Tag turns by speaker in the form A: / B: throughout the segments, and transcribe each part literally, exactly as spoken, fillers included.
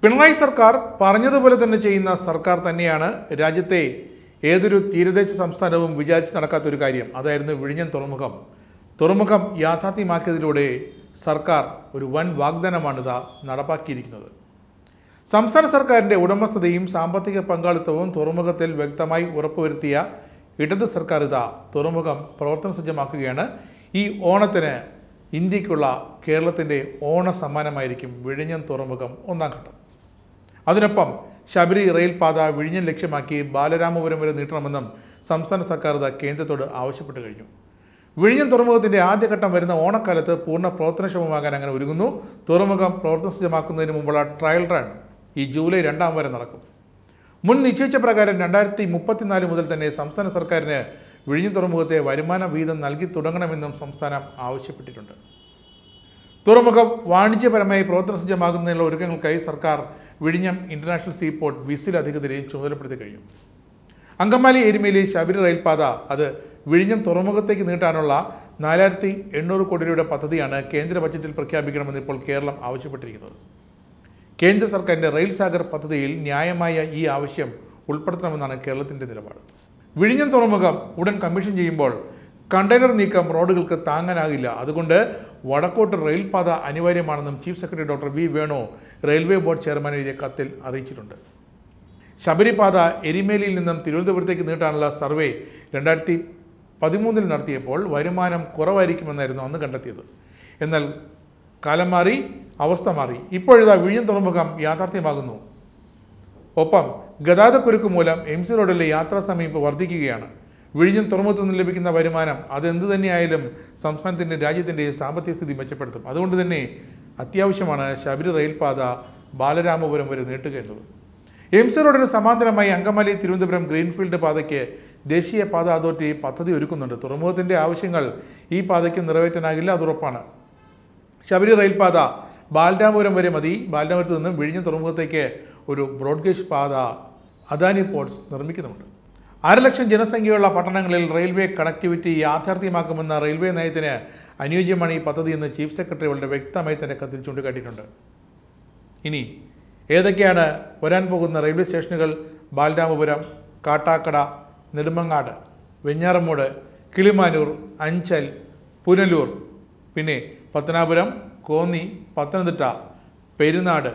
A: പിണറായി സർക്കാർ പറഞ്ഞതുപോലെ തന്നെ ചെയ്യുന്ന സർക്കാർ തന്നെയാണ് രാജ്യത്തെ ഏതൊരു തീരദേശ സംസ്ഥാനവും വിചാരിച്ച് നടക്കാത്തൊരു കാര്യം. അതായിരുന്നു വിഴിഞ്ഞം തുറമുഖം. തുറമുഖം യാഥാർത്ഥ്യമാക്കിയതിലൂടെ സർക്കാർ ഒരു വൻ വാഗ്ദാനമാണിതാ നടപ്പാക്കിയിരിക്കുന്നത്. സംസ്ഥാന സർക്കാരിൻ്റെ ഉടമസ്ഥതയും സാമ്പത്തിക പങ്കാളിത്തവും തുറമുഖത്തിൽ വ്യക്തമായി ഉറപ്പുവരുത്തിയ ഇടത് സർക്കാർ ഇതാ തുറമുഖം പ്രവർത്തന സജ്ജമാക്കുകയാണ്. ഈ ഓണത്തിന് ഇന്ത്യക്കുള്ള കേരളത്തിൻ്റെ ഓണ സമ്മാനമായിരിക്കും വിഴിഞ്ഞം തുറമുഖം ഒന്നാം ഘട്ടം. അതിനൊപ്പം ശബരി റെയിൽപാത വിഴിഞ്ഞം ലക്ഷ്യമാക്കി ബാലരാമപുരം വരെ നീട്ടണമെന്നും സംസ്ഥാന സർക്കാർ ഇതാ കേന്ദ്രത്തോട് ആവശ്യപ്പെട്ടു കഴിഞ്ഞു. വിഴിഞ്ഞം തുറമുഖത്തിന്റെ ആദ്യഘട്ടം വരുന്ന ഓണക്കാലത്ത് പൂർണ്ണ പ്രവർത്തനക്ഷമമാകാൻ അങ്ങനെ ഒരുങ്ങുന്നു. തുറമുഖം പ്രവർത്തന സജ്ജമാക്കുന്നതിന് മുമ്പുള്ള ട്രയൽ റൺ ഈ ജൂലൈ രണ്ടാം വരെ നടക്കും. മുൻ നിശ്ചയിച്ച പ്രകാരം രണ്ടായിരത്തി മുപ്പത്തിനാല് മുതൽ തന്നെ സംസ്ഥാന സർക്കാരിന് വിഴിഞ്ഞം തുറമുഖത്തെ വരുമാന വീതം നൽകി തുടങ്ങണമെന്നും സംസ്ഥാനം ആവശ്യപ്പെട്ടിട്ടുണ്ട്. തുറമുഖം വാണിജ്യപരമായി പ്രവർത്തന സജ്ജമാകുന്നതിനുള്ള ഒരുക്കങ്ങൾക്കായി സർക്കാർ വിഴിഞ്ഞം ഇന്റർനാഷണൽ സീപോർട്ട് വിസിൽ അധികൃതരെ ചുമതലപ്പെടുത്തി കഴിഞ്ഞു. അങ്കമാലി എരുമേലി ശബരി റെയിൽപാത അത് വിഴിഞ്ഞം തുറമുഖത്തേക്ക് നീട്ടാനുള്ള നാലായിരത്തി എണ്ണൂറ് കോടി രൂപയുടെ പദ്ധതിയാണ് കേന്ദ്ര ബജറ്റിൽ പ്രഖ്യാപിക്കണമെന്ന് ഇപ്പോൾ കേരളം ആവശ്യപ്പെട്ടിരിക്കുന്നത്. കേന്ദ്ര സർക്കാരിൻ്റെ റെയിൽ സാഗർ പദ്ധതിയിൽ ന്യായമായ ഈ ആവശ്യം ഉൾപ്പെടുത്തണമെന്നാണ് കേരളത്തിൻ്റെ നിലപാട്. വിഴിഞ്ഞം തുറമുഖം ഉടൻ കമ്മീഷൻ ചെയ്യുമ്പോൾ കണ്ടെയ്നർ നീക്കം റോഡുകൾക്ക് താങ്ങാനാകില്ല. അതുകൊണ്ട് വടക്കോട്ട് റെയിൽപാത അനിവാര്യമാണെന്നും chief secretary doctor V Venu railway board chairman എഴുതിയ കത്തിൽ അറിയിച്ചിട്ടുണ്ട്. ശബരിപാത എരിമേലിയിൽ നിന്നും തിരുവനന്തപുരത്തേക്ക് നീട്ടാനുള്ള സർവേ രണ്ടായിരത്തി പതിമൂന്നിൽ നടത്തിയപ്പോൾ വരുമാനം കുറവായിരിക്കുമെന്നായിരുന്നു അന്ന് കണ്ടെത്തിയത്. എന്നാൽ കാലം മാറി, അവസ്ഥ മാറി. ഇപ്പോഴിതാ വിഴിഞ്ഞം തുറമുഖം യാഥാർത്ഥ്യമാകുന്നു. ഒപ്പം ഗതാഗതക്കുരുക്ക് മൂലം എം സി റോഡിലെ യാത്രാ സമയം ഇപ്പോൾ വർദ്ധിക്കുകയാണ്. വിഴിഞ്ഞം തുറമുഖത്തു നിന്ന് ലഭിക്കുന്ന വരുമാനം അതെന്ത് തന്നെയായാലും സംസ്ഥാനത്തിൻ്റെ രാജ്യത്തിൻ്റെ സാമ്പത്തിക സ്ഥിതി മെച്ചപ്പെടുത്തും. അതുകൊണ്ട് തന്നെ അത്യാവശ്യമാണ് ശബരി റെയിൽപാത ബാലരാമപുരം വരെ നീട്ടുക എന്നത്. എം സി റോഡിന് സമാന്തരമായി അങ്കമാലി തിരുവനന്തപുരം ഗ്രീൻഫീൽഡ് പാതയ്ക്ക് ദേശീയ പാത അതോറിറ്റി പദ്ധതി ഒരുക്കുന്നുണ്ട്. തുറമുഖത്തിൻ്റെ ആവശ്യങ്ങൾ ഈ പാതയ്ക്ക് നിറവേറ്റാനാകില്ല, അതുറപ്പാണ്. ശബരി റെയിൽപാത ബാലരാമപുരം വരെ മതി. ബാലരാമപുരത്ത് നിന്നും വിഴിഞ്ഞം തുറമുഖത്തേക്ക് ഒരു ബ്രോഡ്ഗേജ് പാത അദാനി പോർട്സ് നിർമ്മിക്കുന്നുണ്ട്. അര ലക്ഷം ജനസംഖ്യയുള്ള പട്ടണങ്ങളിൽ റെയിൽവേ കണക്ടിവിറ്റി യാഥാർത്ഥ്യമാക്കുമെന്ന റെയിൽവേ നയത്തിന് അനുയോജ്യമാണ് ഈ പദ്ധതി എന്ന് ചീഫ് സെക്രട്ടറി വളരെ വ്യക്തമായി തന്റെ കത്തിൽ ചൂണ്ടിക്കാട്ടിയിട്ടുണ്ട്. ഇനി ഏതൊക്കെയാണ് വരാൻ പോകുന്ന റെയിൽവേ സ്റ്റേഷനുകൾ? ബാലരാമപുരം, കാട്ടാക്കട, നെടുമങ്ങാട്, വെഞ്ഞാറമൂട്, കിളിമാനൂർ, അഞ്ചൽ, പുനലൂർ, പിന്നെ പത്തനാപുരം, കോന്നി, പത്തനംതിട്ട, പെരുന്നാട്,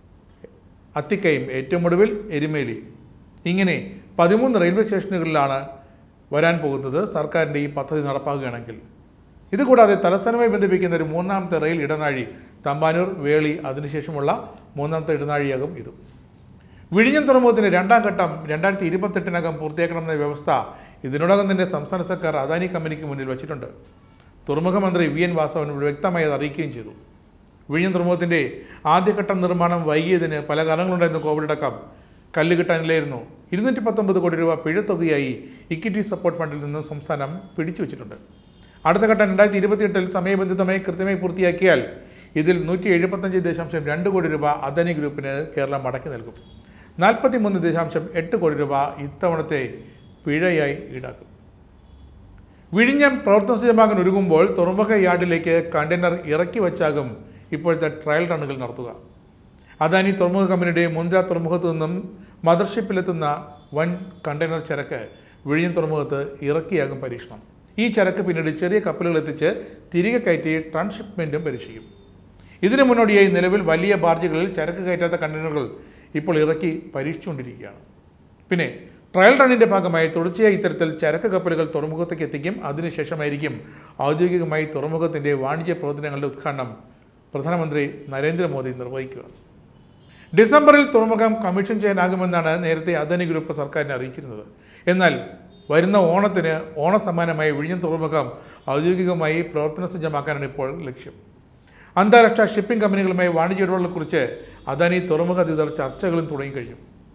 A: അത്തിക്കയം, ഏറ്റവും ഒടുവിൽ എരുമേലി. ഇങ്ങനെ പതിമൂന്ന് റെയിൽവേ സ്റ്റേഷനുകളിലാണ് വരാൻ പോകുന്നത് സർക്കാരിൻ്റെ ഈ പദ്ധതി നടപ്പാക്കുകയാണെങ്കിൽ. ഇതുകൂടാതെ തലസ്ഥാനവുമായി ബന്ധിപ്പിക്കുന്ന ഒരു മൂന്നാമത്തെ റെയിൽ ഇടനാഴി തമ്പാനൂർ, വേളി, അതിനുശേഷമുള്ള മൂന്നാമത്തെ ഇടനാഴിയാകും ഇതും. വിഴിഞ്ഞം തുറമുഖത്തിന്റെ രണ്ടാം ഘട്ടം രണ്ടായിരത്തി ഇരുപത്തെട്ടിനകം പൂർത്തിയാക്കണമെന്ന വ്യവസ്ഥ ഇതിനോടകം തന്നെ സംസ്ഥാന സർക്കാർ അദാനി കമ്പനിക്ക് മുന്നിൽ വച്ചിട്ടുണ്ട്. തുറമുഖ മന്ത്രി വി എൻ വാസവൻ വ്യക്തമായി അത് അറിയിക്കുകയും ചെയ്തു. വിഴിഞ്ഞം തുറമുഖത്തിന്റെ ആദ്യഘട്ടം നിർമ്മാണം വൈകിയതിന് പല കാരണങ്ങളുണ്ടായിരുന്നു. കോവിഡ് അടക്കം കല്ല് കിട്ടാനില്ലായിരുന്നു. ഇരുന്നൂറ്റി പത്തൊമ്പത് കോടി രൂപ പിഴത്തുകയായി ഇക്വിറ്റി സപ്പോർട്ട് ഫണ്ടിൽ നിന്നും സംസ്ഥാനം പിടിച്ചു വെച്ചിട്ടുണ്ട്. അടുത്ത ഘട്ടം രണ്ടായിരത്തി ഇരുപത്തിയെട്ടിൽ സമയബന്ധിതമായി കൃത്യമായി പൂർത്തിയാക്കിയാൽ ഇതിൽ നൂറ്റി എഴുപത്തഞ്ച് ദശാംശം രണ്ട് കോടി രൂപ അദാനി ഗ്രൂപ്പിന് കേരളം മടക്കി നൽകും. നാൽപ്പത്തി മൂന്ന് ദശാംശം എട്ട് കോടി രൂപ ഇത്തവണത്തെ പിഴയായി ഈടാക്കും. വിഴിഞ്ഞം പ്രവർത്തന സജ്ജമാകാൻ ഒരുങ്ങുമ്പോൾ തുറമുഖ യാർഡിലേക്ക് കണ്ടെയ്നർ ഇറക്കി വച്ചാകും ഇപ്പോഴത്തെ ട്രയൽ റണ്ണുകൾ നടത്തുക. അദാനി തുറമുഖ കമ്പനിയുടെ മുന്ദ്ര തുറമുഖത്തു നിന്നും മദർഷിപ്പിലെത്തുന്ന വൻ കണ്ടെയ്നർ ചരക്ക് വിഴിഞ്ഞം തുറമുഖത്ത് ഇറക്കിയാകും പരീക്ഷണം. ഈ ചരക്ക് പിന്നീട് ചെറിയ കപ്പലുകൾ എത്തിച്ച് തിരികെ കയറ്റി ട്രാൻസ്ഷിപ്മെന്റും പരീക്ഷിക്കും. ഇതിനു മുന്നോടിയായി നിലവിൽ വലിയ ബാർജുകളിൽ ചരക്ക് കയറ്റാത്ത കണ്ടെയ്നറുകൾ ഇപ്പോൾ ഇറക്കി പരീക്ഷിച്ചുകൊണ്ടിരിക്കുകയാണ്. പിന്നെ ട്രയൽ റണ്ണിന്റെ ഭാഗമായി തുടർച്ചയായി ഇത്തരത്തിൽ ചരക്ക് കപ്പലുകൾ തുറമുഖത്തേക്ക് എത്തിക്കും. അതിനുശേഷമായിരിക്കും ഔദ്യോഗികമായി തുറമുഖത്തിന്റെ വാണിജ്യ പ്രവർത്തനങ്ങളുടെ ഉദ്ഘാടനം പ്രധാനമന്ത്രി നരേന്ദ്രമോദി നിർവഹിക്കുക. ഡിസംബറിൽ തുറമുഖം കമ്മീഷൻ ചെയ്യാനാകുമെന്നാണ് നേരത്തെ അദാനി ഗ്രൂപ്പ് സർക്കാരിനെ അറിയിച്ചിരുന്നത്. എന്നാൽ വരുന്ന ഓണത്തിന് ഓണസമ്മാനമായി വിഴിഞ്ഞം തുറമുഖം ഔദ്യോഗികമായി പ്രവർത്തന സജ്ജമാക്കാനാണ് ഇപ്പോൾ ലക്ഷ്യം. അന്താരാഷ്ട്ര ഷിപ്പിംഗ് കമ്പനികളുമായി വാണിജ്യ ഇടപാടുകളെക്കുറിച്ച് അദാനി തുറമുഖ അധികൃതർ ചർച്ചകളും തുടങ്ങിക്കഴിഞ്ഞു.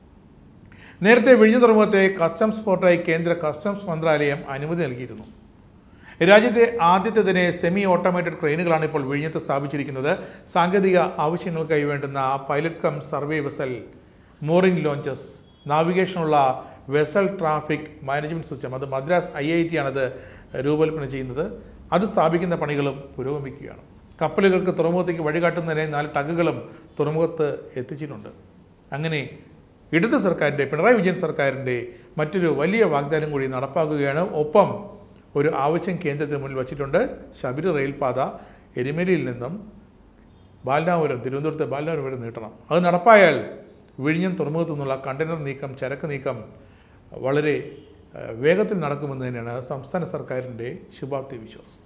A: നേരത്തെ വിഴിഞ്ഞം തുറമുഖത്തെ കസ്റ്റംസ് പോർട്ടായി കേന്ദ്ര കസ്റ്റംസ് മന്ത്രാലയം അനുമതി നൽകിയിരുന്നു. രാജ്യത്തെ ആദ്യത്തെ തന്നെ സെമി ഓട്ടോമേറ്റഡ് ക്രെയിനുകളാണ് ഇപ്പോൾ വിഴിഞ്ഞത്ത് സ്ഥാപിച്ചിരിക്കുന്നത്. സാങ്കേതിക ആവശ്യങ്ങൾക്കായി വേണ്ടുന്ന pilot cum survey vessel, mooring launches, നാവിഗേഷനുള്ള വെസൽ ട്രാഫിക് മാനേജ്മെന്റ് സിസ്റ്റം, അത് മദ്രാസ് ഐ ഐ ടി ആണത് രൂപകൽപ്പന ചെയ്യുന്നത്. അത് സ്ഥാപിക്കുന്ന പണികളും പുരോഗമിക്കുകയാണ്. കപ്പലുകൾക്ക് തുറമുഖത്തേക്ക് വഴികാട്ടുന്നതിനായി നാല് ടഗുകളും തുറമുഖത്ത് എത്തിച്ചിട്ടുണ്ട്. അങ്ങനെ ഇടത് സർക്കാരിൻ്റെ, പിണറായി വിജയൻ സർക്കാരിൻ്റെ മറ്റൊരു വലിയ വാഗ്ദാനം കൂടി നടപ്പാക്കുകയാണ്. ഒപ്പം ഒരു ആവശ്യം കേന്ദ്രത്തിന് മുന്നിൽ വച്ചിട്ടുണ്ട്. ശബരി റെയിൽപാത എരുമേലിയിൽ നിന്നും ബാലനാപുരം, തിരുവനന്തപുരത്തെ ബാലനാപുരം വരെ നീട്ടണം. അത് നടപ്പായാൽ വിഴിഞ്ഞം തുറമുഖത്തു നിന്നുള്ള കണ്ടെയ്നർ നീക്കം, ചരക്ക് നീക്കം വളരെ വേഗത്തിൽ നടക്കുമെന്ന് തന്നെയാണ് സംസ്ഥാന സർക്കാരിൻ്റെ ശുഭാപ്തി വിശ്വാസം.